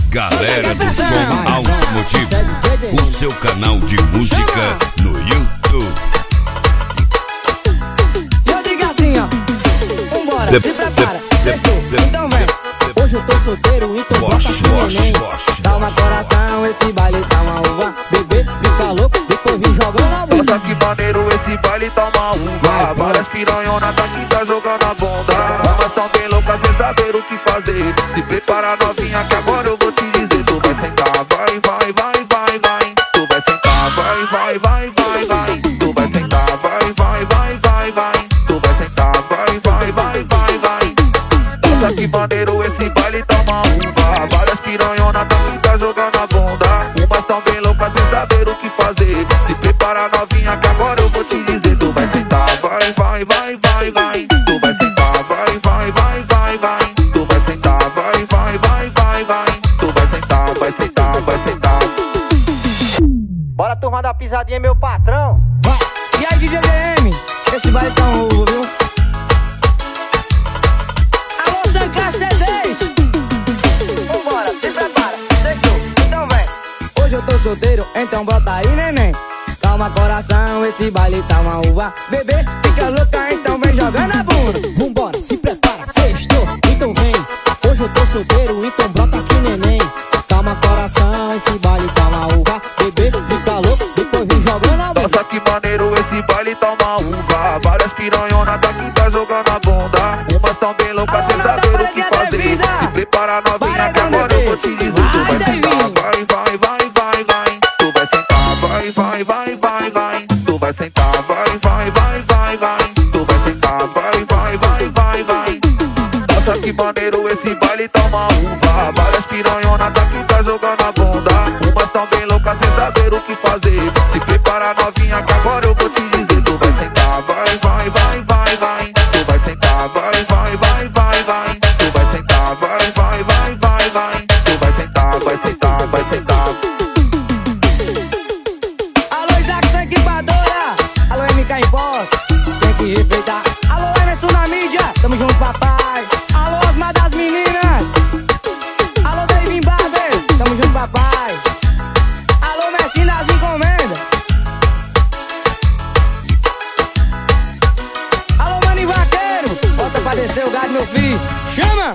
Galera do som automotivo, o seu canal de música no YouTube. Eu digo assim, ó, vambora, se prepara, sextou, então vem. Hoje eu tô solteiro, então bota aqui neném. Calma coração, esse baile tá uma uva. Bebê, fica louco, depois vem jogando a bunda. Nossa, que maneiro, esse baile tá uma uva. Várias piranhonas daqui tá jogando a bunda. Elas tão bem loucas sem saber o que fazer. Se prepara novinha que agora eu vou te dizer. Tu vai sentar, vai, vai, vai, vai, vai. Tu vai sentar, vai, vai, vai, vai, vai. Tu vai sentar, vai, vai, vai, vai, vai. Tu vai sentar, vai, vai, vai, vai, vai. Nossa, que maneiro, esse baile tá uma uva. Várias piranhonas daqui tá jogando a bunda. Umas tão bem loucas sem saber o que fazer. Se prepara novinha que agora eu vou te dizer. Tu vai sentar, vai, vai, vai, vai, vai. Tu vai sentar, vai, vai, vai, vai, vai. Tu vai sentar, vai, vai, vai, vai, vai. Tu vai sentar, vai sentar, vai sentar. Bora turma da pisadinha, meu patrão. E aí, DJ GM, esse baile tá um ovo, viu? Alô, Zanca CDs. Vambora, se prepara, deixou, então vem. Hoje eu tô solteiro, então bota aí, neném. Calma coração, esse baile tá uma uva. Bebê, fica louca, então vem jogando a bunda. Vambora, se prepara, sextou, então vem. Hoje eu tô solteiro, então brota aqui neném. Calma coração, esse baile tá uma uva. Bebê, fica louco, depois vem jogando a bunda. Nossa, que maneiro, esse baile tá uma uva. Várias piranhonas daqui tá jogando a bunda. Umas tão bem loucas sem saber o que fazer. Se prepara novinha que agora eu vou te dizer. Tu vai sentar, vai, vai, vai, vai, vai. Tu vai sentar, vai, vai, vai, vai, vai. Tu vai sentar, vai, vai, vai, vai, vai. Tu vai sentar, vai, vai, vai, vai, vai. Nossa, que maneiro, esse baile tá uma uva. Várias piranhonas daqui tá jogando a bunda. Umas tão bem loucas sem saber o que fazer. Se prepara novinha que agora eu vou te dizer. Tu vai sentar, vai, vai, vai, vai, vai. Tu vai sentar, vai, vai, vai, vai, vai. Tu vai sentar, vai, vai, vai, vai, vai. Tu vai sentar, vai sentar, vai sentar. Alô, Isaac, sua equipadora. Alô, MK Impostos, tem que respeitar. Alô, Emerson na mídia, tamo junto, papai. Alô, Osmar das meninas. Alô, David Barber, tamo junto, papai. Alô, Messi das encomendas. Alô, Mani Vaqueiro, bota pra descer o gado, meu filho. Chama!